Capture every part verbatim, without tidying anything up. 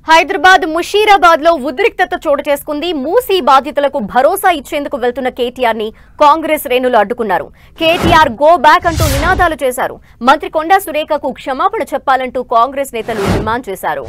హైదరాబాద్ ముషీరాబాద్ లో ఉద్రిక్తత చోటు చేసుకుంది. మూసీ బాధితులకు భరోసా ఇచ్చేందుకు వెళ్తున్న కేటీఆర్ ని కాంగ్రెస్ శ్రేణులు అడ్డుకున్నారు. కేటీఆర్ గో బ్యాక్ అంటూ నినాదాలు చేశారు. మంత్రి కొండా సురేఖకు క్షమాపణ చెప్పాలంటూ కాంగ్రెస్ నేతలు డిమాండ్ చేశారు.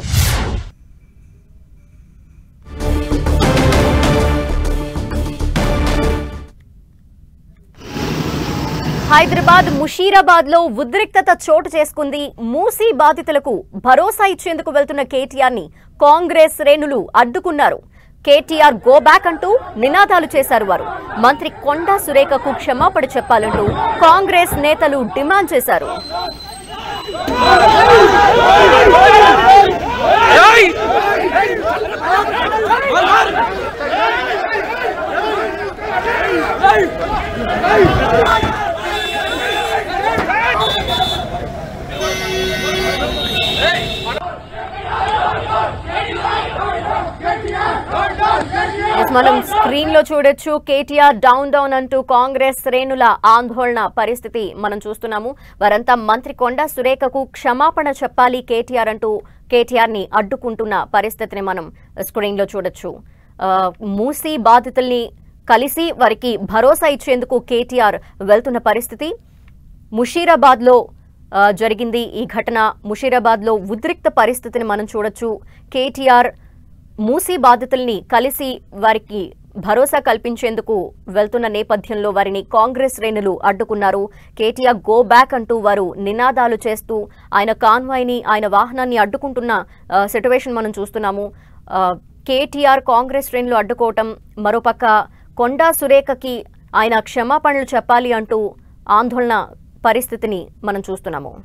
హైదరాబాద్ ముషీరాబాద్ లో ఉద్రిక్తత చోటు చేసుకుంది. మూసీ బాధితులకు భరోసా ఇచ్చేందుకు వెళ్తున్న కేటీఆర్ ని కాంగ్రెస్ శ్రేణులు అడ్డుకున్నారు. కేటీఆర్ గో బ్యాక్ అంటూ నినాదాలు చేశారు. వారు మంత్రి కొండా సురేఖకు క్షమాపణ చెప్పాలంటూ కాంగ్రెస్ నేతలు డిమాండ్ చేశారు. మనం స్క్రీన్ లో చూడొచ్చు. కేటీఆర్ డౌన్ డౌన్ అంటూ కాంగ్రెస్ శ్రేణుల ఆందోళన పరిస్థితి మనం చూస్తున్నాము. వారంతా మంత్రి కొండా సురేఖకు క్షమాపణ చెప్పాలి కేటీఆర్ అంటూ కేటీఆర్ ని అడ్డుకుంటున్న పరిస్థితిని మనం స్క్రీన్ లో చూడొచ్చు. మూసీ బాధితుల్ని కలిసి వారికి భరోసా ఇచ్చేందుకు కేటీఆర్ వెళ్తున్న పరిస్థితి. ముషీరాబాద్ లో జరిగింది ఈ ఘటన. ముషీరాబాద్ లో ఉద్రిక్త పరిస్థితిని మనం చూడొచ్చు. కేటీఆర్ మూసీ బాధితుల్ని కలిసి వారికి భరోసా కల్పించేందుకు వెళ్తున్న నేపథ్యంలో వారిని కాంగ్రెస్ శ్రేణులు అడ్డుకున్నారు. కేటీఆర్ గో బ్యాక్ అంటూ వారు నినాదాలు చేస్తూ ఆయన కాన్వాయ్ని ఆయన వాహనాన్ని అడ్డుకుంటున్న సిట్యువేషన్ మనం చూస్తున్నాము. కేటీఆర్ కాంగ్రెస్ శ్రేణులు అడ్డుకోవటం, మరోపక్క కొండా సురేఖకి ఆయన క్షమాపణలు చెప్పాలి అంటూ ఆందోళన పరిస్థితిని మనం చూస్తున్నాము.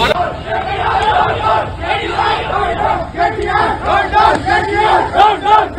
Get down! Get down!